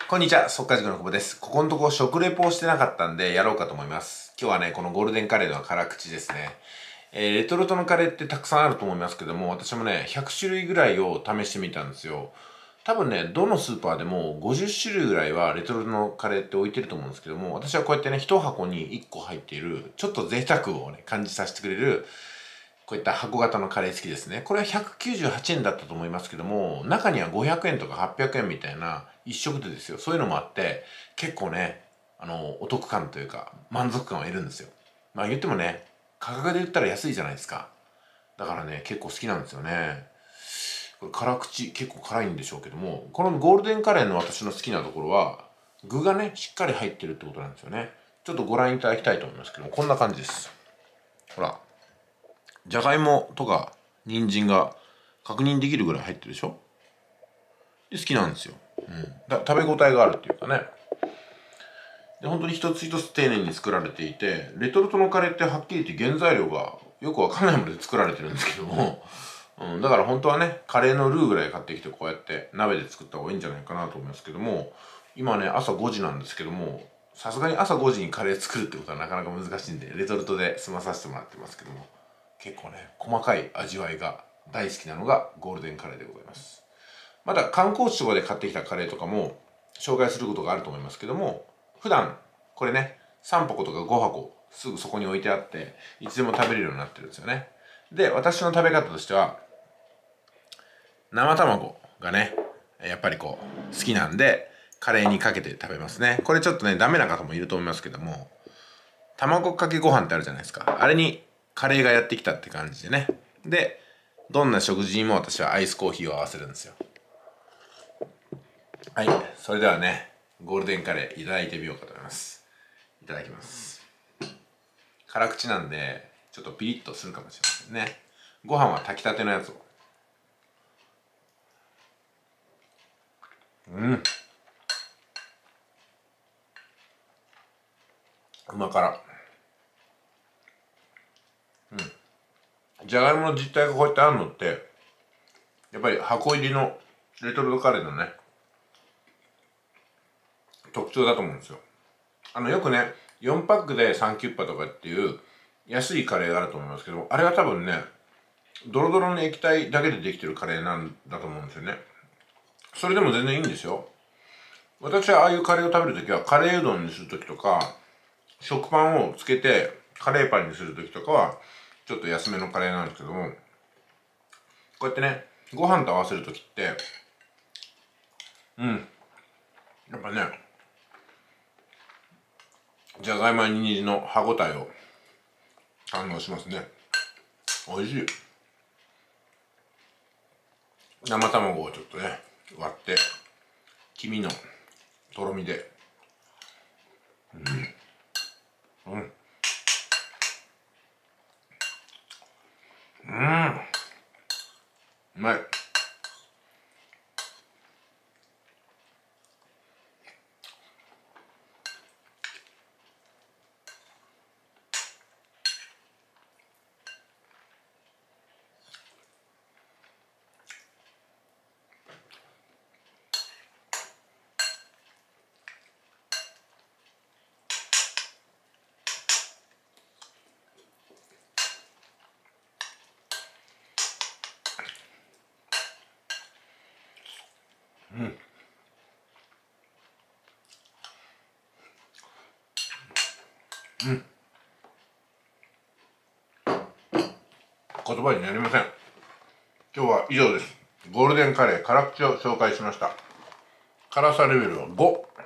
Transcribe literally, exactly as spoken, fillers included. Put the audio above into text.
こんにちは、速稼塾の久保です。ここのとこ食レポをしてなかったんでやろうかと思います。今日はね、このゴールデンカレーの辛口ですね。えー、レトルトのカレーってたくさんあると思いますけども、私もね、ひゃくしゅるいぐらいを試してみたんですよ。多分ね、どのスーパーでもごじゅっしゅるいぐらいはレトルトのカレーって置いてると思うんですけども、私はこうやってね、いち箱にいっこ入っている、ちょっと贅沢をね、感じさせてくれる、こういった箱型のカレー好きですね。これはひゃくきゅうじゅうはちえんだったと思いますけども、中にはごひゃくえんとかはっぴゃくえんみたいな一食でですよ。そういうのもあって、結構ね、あの、お得感というか、満足感を得るんですよ。まあ言ってもね、価格で言ったら安いじゃないですか。だからね、結構好きなんですよね。これ辛口、結構辛いんでしょうけども、このゴールデンカレーの私の好きなところは、具がね、しっかり入ってるってことなんですよね。ちょっとご覧いただきたいと思いますけども、こんな感じです。ほら。じゃがいもとか人参が確認できるぐらい入ってるでしょ。で好きなんですよ、うん、だ食べ応えがあるっていうかね。で本当に一つ一つ丁寧に作られていて、レトルトのカレーってはっきり言って原材料がよくわかんないもので作られてるんですけども、うん、だから本当はね、カレーのルーぐらい買ってきてこうやって鍋で作った方がいいんじゃないかなと思いますけども、今ね朝ごじなんですけども、さすがに朝ごじにカレー作るってことはなかなか難しいんでレトルトで済まさせてもらってますけども、結構ね細かい味わいが大好きなのがゴールデンカレーでございます。また観光地とかで買ってきたカレーとかも紹介することがあると思いますけども、普段これねさん箱とかご箱すぐそこに置いてあっていつでも食べれるようになってるんですよね。で私の食べ方としては生卵がねやっぱりこう好きなんでカレーにかけて食べますね。これちょっとねダメな方もいると思いますけども、卵かけご飯ってあるじゃないですか。あれにカレーがやってきたって感じでね。で、どんな食事にも私はアイスコーヒーを合わせるんですよ。はい、それではね、ゴールデンカレーいただいてみようかと思います。いただきます。辛口なんで、ちょっとピリッとするかもしれませんね。ご飯は炊きたてのやつを。うん。うま辛。じゃがいもの実体がこうやってあるのってやっぱり箱入りのレトルトカレーのね特徴だと思うんですよ。あのよくねよんパックでさんキュッパとかっていう安いカレーがあると思いますけど、あれは多分ねドロドロの液体だけでできてるカレーなんだと思うんですよね。それでも全然いいんですよ。私はああいうカレーを食べるときはカレーうどんにするときとか食パンをつけてカレーパンにするときとかはちょっと安めのカレーなんですけども、こうやってねご飯と合わせるときってうんやっぱねじゃがいもにんじんの歯ごたえを堪能しますね。おいしい。生卵をちょっとね割って黄身のとろみでうんうんうんうまい。うんうん言葉になりません。今日は以上です。ゴールデンカレー辛口を紹介しました。辛さレベルはご。